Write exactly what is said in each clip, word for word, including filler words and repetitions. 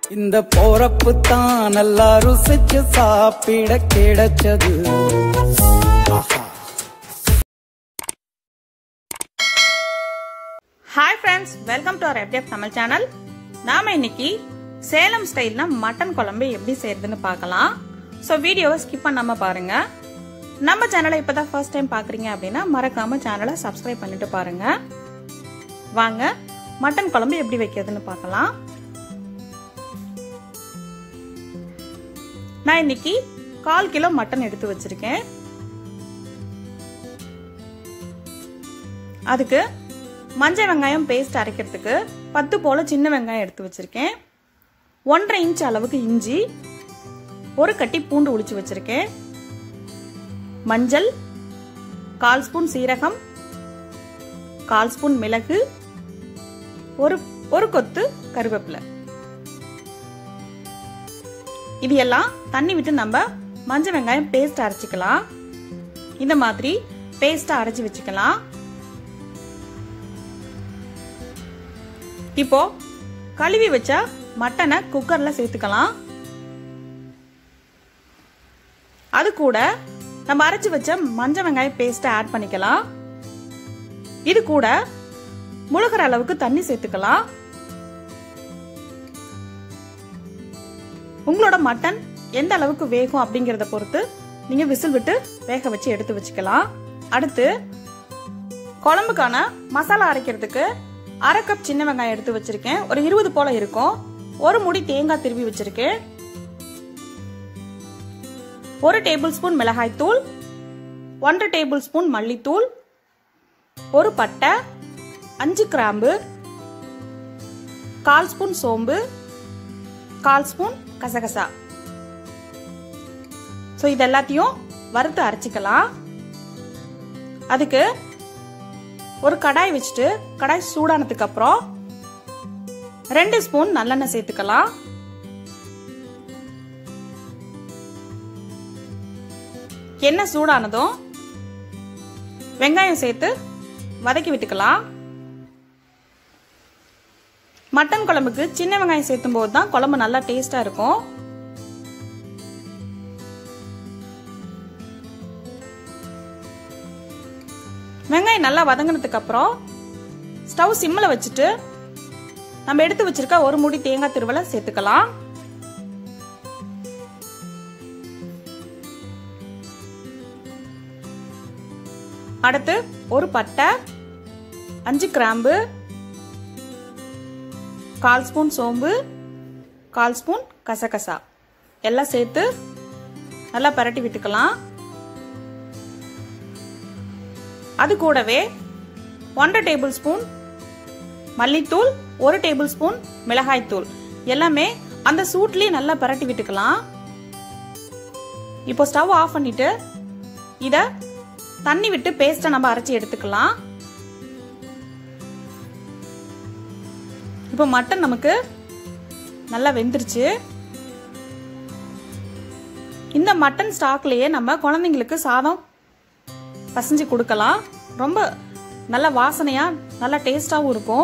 இந்த போறப்பு தான் நல்லா ருசிச்சு சாப்பிட கிடைச்சது. Hi friends, welcome to our FTF Tamil channel. நாம இன்னைக்கு சேலம் ஸ்டைல்ல மட்டன் குழம்பு எப்படி செய்யறதுன்னு பார்க்கலாம். ஸோ வீடியோவை ஸ்கிப் பண்ணாம பாருங்க. நம்ம சேனலை இப்பதான் ஃபர்ஸ்ட் டைம் பாக்குறீங்க அப்படின்னா மறக்காம சேனலை சப்ஸ்கிரைப் பண்ணிட்டு பாருங்க. வாங்க மட்டன் குழம்பு எப்படி வைக்கிறதுன்னு பார்க்கலாம். நான் இன்னைக்கு கால் கிலோ மட்டன் எடுத்து வச்சிருக்கேன். அதுக்கு மஞ்சள் வெங்காயம் பேஸ்ட் அரைக்கிறதுக்கு பத்து போல சின்ன வெங்காயம் எடுத்து வச்சிருக்கேன். ஒன்றரை இன்ச் அளவுக்கு இஞ்சி, ஒரு கட்டி பூண்டு உளிச்சு வச்சிருக்கேன். மஞ்சள், கால் ஸ்பூன் சீரகம், கால் ஸ்பூன் மிளகு, ஒரு ஒரு கொத்து கருவேப்பிலை. இது எல்லாம் தண்ணி விட்டு நம்ம மஞ்சள் வெங்காயம் பேஸ்ட் அரைச்சிக்கலாம். இந்த மாதிரி பேஸ்ட் அரைச்சி வச்சுக்கலாம். இப்போ கழுவி வச்ச மட்டனை குக்கர்ல சேர்த்துக்கலாம். அது கூட நம்ம அரைச்சி வச்ச மஞ்சள் வெங்காயம் பேஸ்ட் ஆட் பண்ணிக்கலாம். இது கூட முழுகிற அளவுக்கு தண்ணி சேர்த்துக்கலாம். உங்களோட மட்டன் எந்த அளவுக்கு வேகும் அப்படிங்கறத பொறுத்து நீங்க விசில் விட்டு வேக வச்சு எடுத்து வச்சுக்கலாம். அடுத்து குழம்புக்கான மசாலா அரைக்கிறதுக்கு அரை கப் சின்ன வெங்காயம் எடுத்து வச்சிருக்கேன். ஒரு இருபது போல இருக்கும். ஒரு முடி தேங்காய் திருவி வச்சிருக்கேன். ஒரு டேபிள் ஸ்பூன் மிளகாய் தூள், ஒன்றரை டேபிள் ஸ்பூன் மல்லித்தூள், ஒரு பட்டை, அஞ்சு கிராம்பு, கால் ஸ்பூன் சோம்பு, கால் ஸ்பூன் கசகசா. சோ இது எல்லாத்தையும் வறுத்து அரைச்சிக்கலாம். அதுக்கு ஒரு கடாய் வச்சுட்டு கடாய் சூடானதுக்கு அப்புறம் ரெண்டு ஸ்பூன் நல்லெண்ணெய் சேர்த்துக்கலாம். எண்ணெய் சூடானதும் வெங்காயம் சேர்த்து வதக்கி விட்டுக்கலாம். மட்டன் குழம்புக்கு சின்ன வெங்காயம் சேர்த்தும் போது தான் குழம்பு நல்லா டேஸ்டா இருக்கும். வெங்காயம் நல்லா வதங்கினதுக்கு அப்புறம் ஸ்டவ் சிம்ல வச்சுட்டு நம்ம எடுத்து வச்சிருக்க ஒரு மூடி தேங்காய் திருவலை சேர்த்துக்கலாம். அடுத்து ஒரு பட்டை, அஞ்சு கிராம்பு, கால் ஸ்பூன் சோம்பு, கால் ஸ்பூன் கசகசா எல்லாம் சேர்த்து நல்லா பரட்டி விட்டுக்கலாம். அது கூடவே ஒன்றரை டேபிள் ஸ்பூன் மல்லித்தூள், ஒரு டேபிள் ஸ்பூன் மிளகாய் தூள் எல்லாமே அந்த சூட்லயே நல்லா பரட்டி விட்டுக்கலாம். இப்போ ஸ்டவ் ஆஃப் பண்ணிட்டு இத தண்ணி விட்டு பேஸ்ட நம்ம அரைச்சி எடுத்துக்கலாம். இப்போ மட்டன் நமக்கு நல்லா வெந்துருச்சு. இந்த மட்டன் ஸ்டாக்லயே நம்ம குழந்தைங்களுக்கு சாதம் பசஞ்சு கொடுக்கலாம். ரொம்ப நல்ல வாசனையா நல்ல டேஸ்டாவும் இருக்கும்.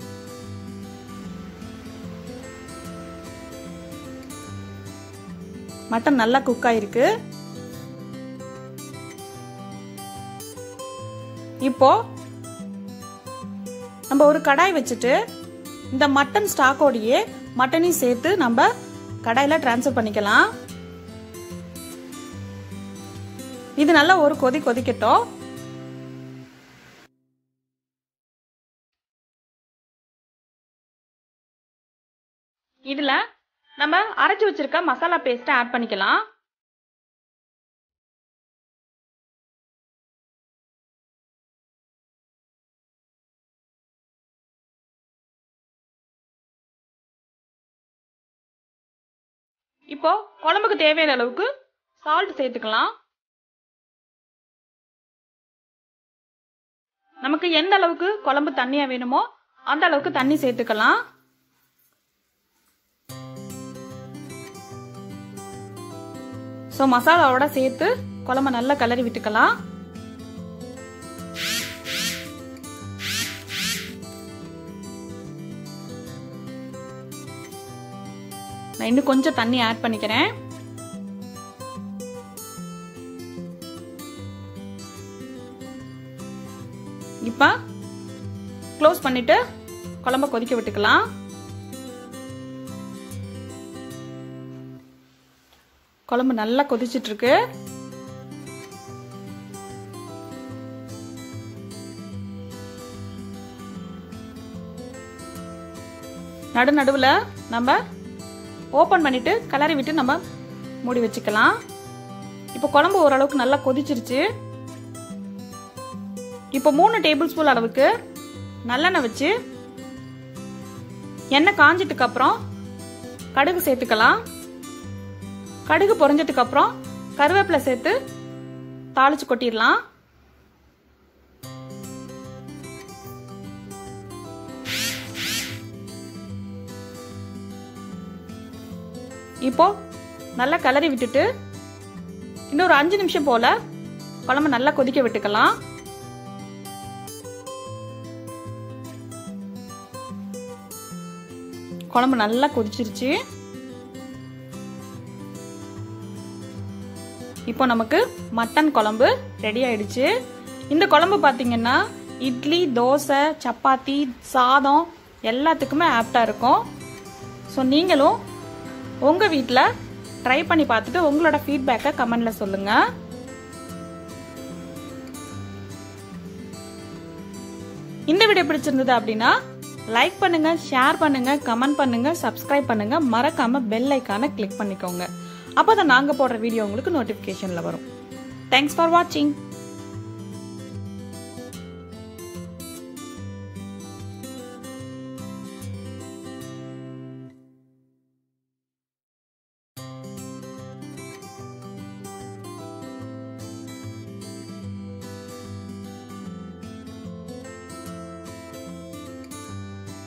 மட்டன் நல்லா குக் ஆயிருக்கு. இப்போ நம்ம ஒரு கடாய் வச்சுட்டு இந்த மட்டன் ஸ்டாக்கோடையே மட்டனையும் சேர்த்து நம்ம கடாயில டிரான்ஸ்ஃபர் பண்ணிக்கலாம். இது நல்லா ஒரு கொதி கொதிக்கட்டும். இதுல நம்ம அரைச்சு வச்சிருக்க மசாலா பேஸ்ட் ஆட் பண்ணிக்கலாம். இப்போ குழம்புக்கு தேவையான அளவுக்கு சால்ட் சேர்த்துக்கலாம். நமக்கு எந்த அளவுக்கு குழம்பு தண்ணியா வேணுமோ அந்த அளவுக்கு தண்ணி சேர்த்துக்கலாம். சோ மசாலாவோட சேர்த்து குழம்பு நல்லா கிளறி விட்டுக்கலாம். நான் இன்னும் கொஞ்சம் தண்ணி ஆட் பண்ணிக்கிறேன். இப்ப க்ளோஸ் பண்ணிட்டு குழம்ப கொதிக்க விட்டுக்கலாம். குழம்பு நல்லா கொதிச்சிட்டு இருக்கு. நடு நடுவுல நம்ம ஓபன் பண்ணிட்டு கலரி விட்டு நம்ம மூடி வச்சுக்கலாம். இப்போ குழம்பு ஓரளவுக்கு நல்லா கொதிச்சிருச்சு. இப்போ மூணு டேபிள் ஸ்பூன் அளவுக்கு நல்லெண்ணெய் வச்சு எண்ணெய் காஞ்சிட்டுக்கு அப்புறம் கடுகு சேர்த்துக்கலாம். கடுகு பொரிஞ்சதுக்கு அப்புறம் கருவேப்பிலை சேர்த்து தாளிச்சு கொட்டிடலாம். இப்போ நல்லா கலரி விட்டுட்டு இன்னொரு அஞ்சு நிமிஷம் போல குழம்பு நல்லா கொதிக்க விட்டுக்கலாம். குழம்பு நல்லா கொதிச்சிருச்சு. இப்போ நமக்கு மட்டன் குழம்பு ரெடி ஆயிடுச்சு. இந்த குழம்பு பாத்தீங்கன்னா இட்லி, தோசை, சப்பாத்தி, சாதம் எல்லாத்துக்குமே ஆப்டா இருக்கும். ஸோ நீங்களும் உங்க வீட்டில் ட்ரை பண்ணி பார்த்துட்டு உங்களோட ஃபீட்பேக்கை கமெண்ட்ல சொல்லுங்க. இந்த வீடியோ பிடிச்சிருந்தது அப்படின்னா லைக் பண்ணுங்க, ஷேர் பண்ணுங்க, கமெண்ட் பண்ணுங்க, சப்ஸ்கிரைப் பண்ணுங்க, மறக்காம பெல் ஐக்கானை கிளிக் பண்ணிக்கோங்க. அப்பதான் நாங்க போடுற வீடியோ உங்களுக்கு நோட்டிபிகேஷன்ல வரும். தேங்க்ஸ் ஃபார் வாட்சிங்.